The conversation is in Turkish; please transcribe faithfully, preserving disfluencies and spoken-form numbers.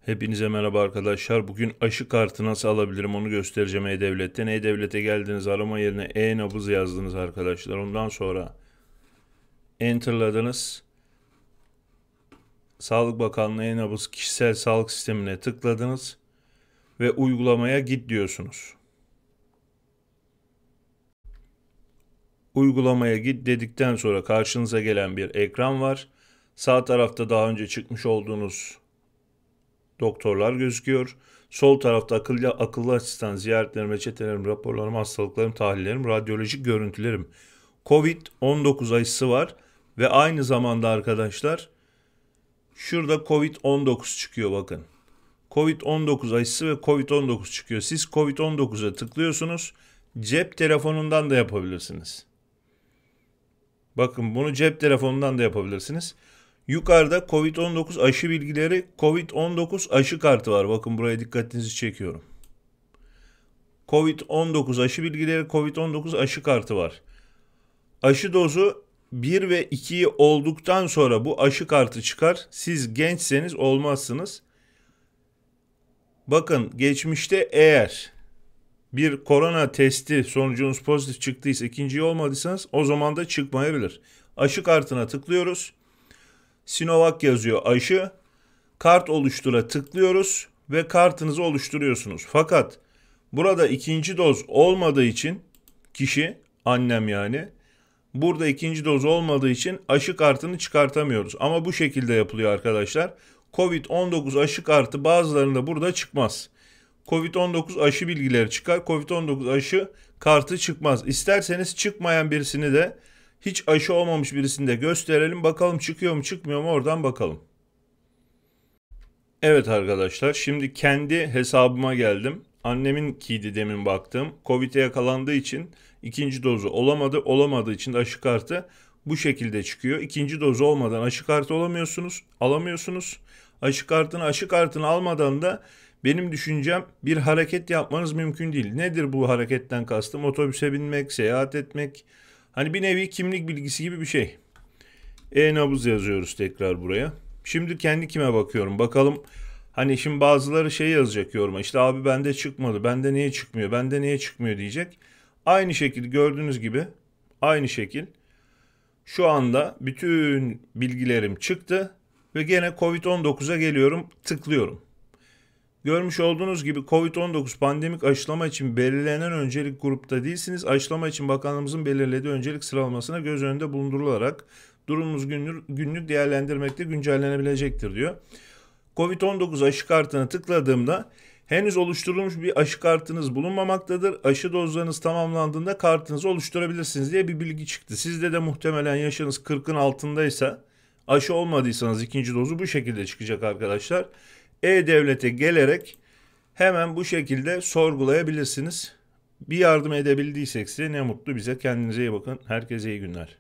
Hepinize merhaba arkadaşlar. Bugün aşı kartı nasıl alabilirim onu göstereceğim E-Devlet'ten. E-Devlet'e geldiniz, arama yerine e-nabız yazdınız arkadaşlar. Ondan sonra enterladınız. Sağlık Bakanlığı e-nabız kişisel sağlık sistemine tıkladınız ve uygulamaya git diyorsunuz. Uygulamaya git dedikten sonra karşınıza gelen bir ekran var. Sağ tarafta daha önce çıkmış olduğunuz doktorlar gözüküyor. Sol tarafta akıllı, akıllı asistan, ziyaretlerim, reçetelerim, raporlarım, hastalıklarım, tahlillerim, radyolojik görüntülerim. Covid on dokuz aşısı var ve aynı zamanda arkadaşlar şurada Covid on dokuz çıkıyor bakın. Covid on dokuz aşısı ve Covid on dokuz çıkıyor. Siz Covid on dokuza tıklıyorsunuz. Cep telefonundan da yapabilirsiniz. Bakın bunu cep telefonundan da yapabilirsiniz. Yukarıda Covid on dokuz aşı bilgileri, Covid on dokuz aşı kartı var. Bakın buraya dikkatinizi çekiyorum. Covid on dokuz aşı bilgileri, Covid on dokuz aşı kartı var. Aşı dozu bir ve ikiyi olduktan sonra bu aşı kartı çıkar. Siz gençseniz olmazsınız. Bakın geçmişte eğer bir korona testi sonucunuz pozitif çıktıysa, ikinciyi olmadıysanız o zaman da çıkmayabilir. Aşı kartına tıklıyoruz. Sinovac yazıyor aşı. Kart oluştura tıklıyoruz ve kartınızı oluşturuyorsunuz. Fakat burada ikinci doz olmadığı için kişi, annem yani, burada ikinci doz olmadığı için aşı kartını çıkartamıyoruz. Ama bu şekilde yapılıyor arkadaşlar. Covid on dokuz aşı kartı bazılarında burada çıkmaz. Covid on dokuz aşı bilgileri çıkar. Covid on dokuz aşı kartı çıkmaz. İsterseniz çıkmayan birisini de, hiç aşı olmamış birisini de gösterelim. Bakalım çıkıyor mu çıkmıyor mu, oradan bakalım. Evet arkadaşlar, şimdi kendi hesabıma geldim. Anneminkiydi demin baktım. Covid'e yakalandığı için ikinci dozu olamadı. Olamadığı için de aşı kartı bu şekilde çıkıyor. İkinci dozu olmadan aşı kartı olamıyorsunuz, alamıyorsunuz. Aşı kartını aşı kartını almadan da benim düşüncem bir hareket yapmanız mümkün değil. Nedir bu hareketten kastım? Otobüse binmek, seyahat etmek. Hani bir nevi kimlik bilgisi gibi bir şey. E-nabız yazıyoruz tekrar buraya. Şimdi kendi kime bakıyorum. Bakalım, hani şimdi bazıları şey yazacak yoruma. İşte abi bende çıkmadı. Bende niye çıkmıyor? Bende niye çıkmıyor diyecek. Aynı şekil gördüğünüz gibi. Aynı şekil. Şu anda bütün bilgilerim çıktı. Ve gene Covid on dokuza geliyorum. Tıklıyorum. Görmüş olduğunuz gibi Covid on dokuz pandemik aşılama için belirlenen öncelik grupta değilsiniz. Aşılama için bakanlığımızın belirlediği öncelik sıralamasına göz önünde bulundurularak durumunuz günlük, günlük değerlendirmekte güncellenebilecektir diyor. Covid on dokuz aşı kartına tıkladığımda henüz oluşturulmuş bir aşı kartınız bulunmamaktadır. Aşı dozlarınız tamamlandığında kartınızı oluşturabilirsiniz diye bir bilgi çıktı. Sizde de muhtemelen yaşınız kırkın altındaysa, aşı olmadıysanız ikinci dozu bu şekilde çıkacak arkadaşlar. E-Devlet'e gelerek hemen bu şekilde sorgulayabilirsiniz. Bir yardım edebildiysek size ne mutlu bize. Kendinize iyi bakın. Herkese iyi günler.